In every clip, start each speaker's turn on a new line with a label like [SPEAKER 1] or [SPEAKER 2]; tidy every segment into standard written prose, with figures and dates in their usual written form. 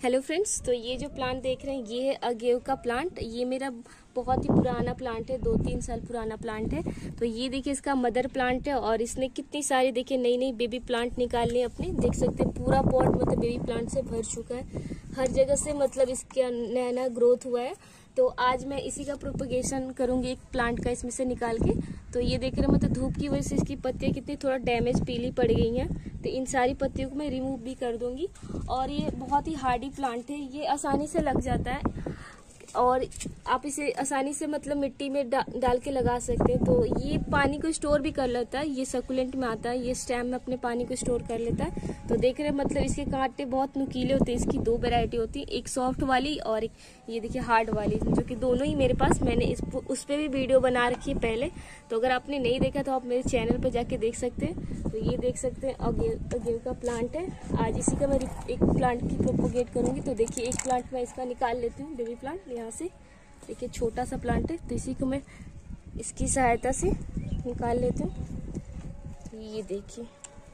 [SPEAKER 1] Hello friends, तो ये जो प्लांट देख रहे हैं ये है अगेव का प्लांट। ये मेरा बहुत ही पुराना प्लांट है, 2-3 साल पुराना प्लांट है। तो ये देखिए इसका मदर प्लांट है और इसने कितनी सारी देखिए नई नई बेबी प्लांट निकालने अपने, देख सकते हैं पूरा पॉट मतलब बेबी प्लांट से भर चुका है। हर जगह से मतलब इसका नया नया ग्रोथ हुआ है। तो आज मैं इसी का प्रोपगेशन करूंगी एक प्लांट का इसमें से निकाल के। तो ये देख रहे हैं मतलब धूप की वजह से इसकी पत्तियां कितनी थोड़ा डैमेज पीली पड़ गई हैं। तो इन सारी पत्तियों को मैं रिमूव भी कर दूंगी। और ये बहुत ही हार्डी प्लांट है, ये आसानी से लग जाता है और आप इसे आसानी से मतलब मिट्टी में डाल के लगा सकते हैं। तो ये पानी को स्टोर भी कर लेता है, ये सर्कुलेंट में आता है, ये स्टेम में अपने पानी को स्टोर कर लेता है। तो देख रहे हैं मतलब इसके कांटे बहुत नुकीले होते हैं। इसकी 2 वैरायटी होती है, एक सॉफ्ट वाली और एक ये देखिए हार्ड वाली, जो कि दोनों ही मेरे पास, मैंने उस पर भी वीडियो बना रखी है पहले। तो अगर आपने नहीं देखा तो आप मेरे चैनल पर जाके देख सकते हैं। तो ये देख सकते हैं अगेव का प्लांट है। आज इसी का मैं एक प्लांट की प्रोपोगेट करूंगी। तो देखिए एक प्लांट मैं इसका निकाल लेती हूँ, बेबी प्लांट यहाँ से। देखिए छोटा सा प्लांट है, तो इसी को मैं इसकी सहायता से निकाल लेती हूँ। तो ये देखिए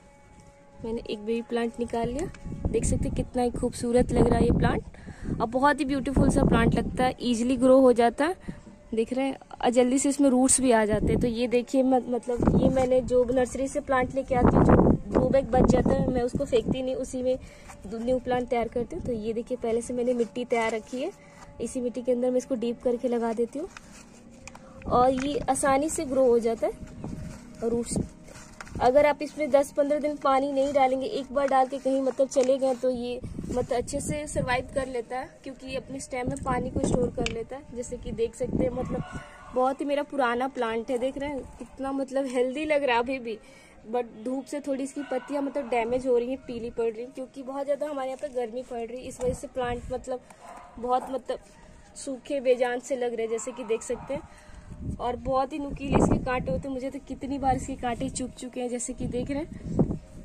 [SPEAKER 1] मैंने एक बेबी प्लांट निकाल लिया। देख सकते हैं कितना ही खूबसूरत लग रहा है ये प्लांट और बहुत ही ब्यूटीफुल सा प्लांट लगता है, इजीली ग्रो हो जाता है। देख रहे हैं और जल्दी से इसमें रूट्स भी आ जाते हैं। तो ये देखिए मतलब ये मैंने जो नर्सरी से प्लांट लेके आती हूँ, जो ग्रो बैग बच जाता है मैं उसको फेंकती नहीं, उसी में न्यू प्लांट तैयार करती हूँ। तो ये देखिए पहले से मैंने मिट्टी तैयार रखी है, इसी मिट्टी के अंदर मैं इसको डीप करके लगा देती हूँ और ये आसानी से ग्रो हो जाता है रूट्स। अगर आप इसमें 10-15 दिन पानी नहीं डालेंगे, एक बार डाल के कहीं मतलब चले गए, तो ये मतलब अच्छे से सरवाइव कर लेता है, क्योंकि ये अपने स्टेम में पानी को स्टोर कर लेता है। जैसे कि देख सकते हैं मतलब बहुत ही मेरा पुराना प्लांट है। देख रहे हैं कितना मतलब हेल्दी लग रहा है अभी भी, बट धूप से थोड़ी इसकी पत्तियां मतलब डैमेज हो रही हैं, पीली पड़ रही हैं, क्योंकि बहुत ज़्यादा हमारे यहाँ पे गर्मी पड़ रही है। इस वजह से प्लांट मतलब बहुत मतलब सूखे बेजान से लग रहे हैं, जैसे कि देख सकते हैं। और बहुत ही नुकीले इसके कांटे होते हैं, मुझे तो कितनी बार इसके कांटे चुभ चुके हैं, जैसे कि देख रहे हैं।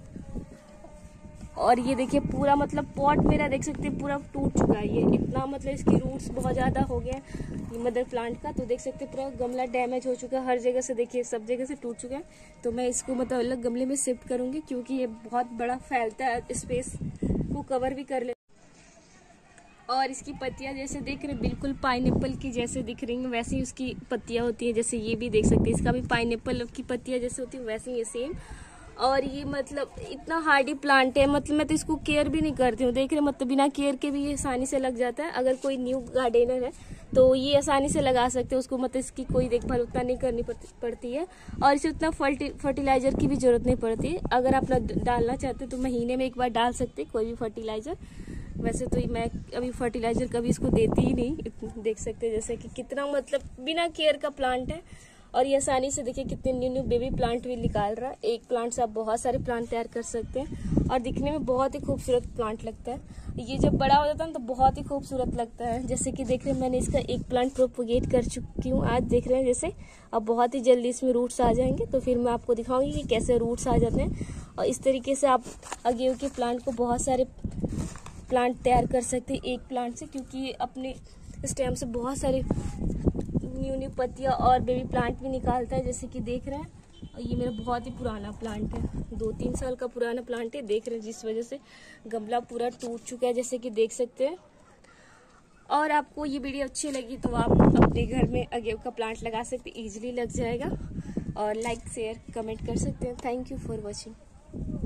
[SPEAKER 1] और ये देखिए पूरा मतलब पॉट मेरा देख सकते हैं पूरा टूट चुका है। ये इतना मतलब इसकी रूट्स बहुत ज़्यादा हो गए हैं ये मदर प्लांट का। तो देख सकते हैं पूरा गमला डैमेज हो चुका है, हर जगह से देखिए सब जगह से टूट चुका है। तो मैं इसको मतलब अलग गमले में शिफ्ट करूंगी, क्योंकि ये बहुत बड़ा फैलता है, स्पेस को कवर भी कर ले। और इसकी पत्तियां जैसे देख रहे हैं बिल्कुल पाइनएप्पल की जैसे दिख रही हैं, वैसी उसकी पत्तियां होती हैं। जैसे ये भी देख सकते हैं, इसका भी पाइनएप्पल की पत्तियां जैसे होती हैं वैसे ही है सेम। और ये मतलब इतना हार्डी प्लांट है, मतलब मैं तो इसको केयर भी नहीं करती हूँ। देख रहे हैं मतलब बिना केयर के भी ये आसानी से लग जाता है। अगर कोई न्यू गार्डनर है तो ये आसानी से लगा सकते हैं, उसको मतलब इसकी कोई देखभाल उतना नहीं करनी पड़ती है और इसे उतना फर्टिलाइजर की भी जरूरत नहीं पड़ती है। अगर आप डालना चाहते हैं तो महीने में एक बार डाल सकते हैं कोई भी फर्टिलाइजर। वैसे तो मैं अभी फर्टिलाइजर कभी इसको देती ही नहीं। देख सकते हैं जैसे कि कितना मतलब बिना केयर का प्लांट है। और ये आसानी से देखिए कितने न्यू बेबी प्लांट भी निकाल रहा है। एक प्लांट से आप बहुत सारे प्लांट तैयार कर सकते हैं और दिखने में बहुत ही खूबसूरत प्लांट लगता है। ये जब बड़ा हो जाता है तो बहुत ही खूबसूरत लगता है। जैसे कि देख रहे हैं मैंने इसका एक प्लांट प्रोपोगेट कर चुकी हूँ आज, देख रहे हैं जैसे। अब बहुत ही जल्दी इसमें रूट्स आ जाएंगे, तो फिर मैं आपको दिखाऊंगी कि कैसे रूट्स आ जाते हैं। और इस तरीके से आप अगेव के प्लांट को बहुत सारे प्लांट तैयार कर सकते हैं एक प्लांट से, क्योंकि ये अपने स्टेम से बहुत सारे न्यू पत्तियां और बेबी प्लांट भी निकालता है, जैसे कि देख रहे हैं। और ये मेरा बहुत ही पुराना प्लांट है, 2-3 साल का पुराना प्लांट है। देख रहे हैं जिस वजह से गमला पूरा टूट चुका है, जैसे कि देख सकते हैं। और आपको ये वीडियो अच्छी लगी तो आप अपने घर में अगेव का प्लांट लगा सकते हैं, ईजिली लग जाएगा। और लाइक शेयर कमेंट कर सकते हैं। Thank you for watching.